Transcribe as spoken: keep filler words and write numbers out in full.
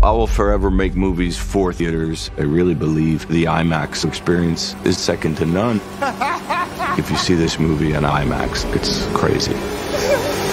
I will forever make movies for theaters. I really believe the IMAX experience is second to none. If you see this movie in IMAX, it's crazy.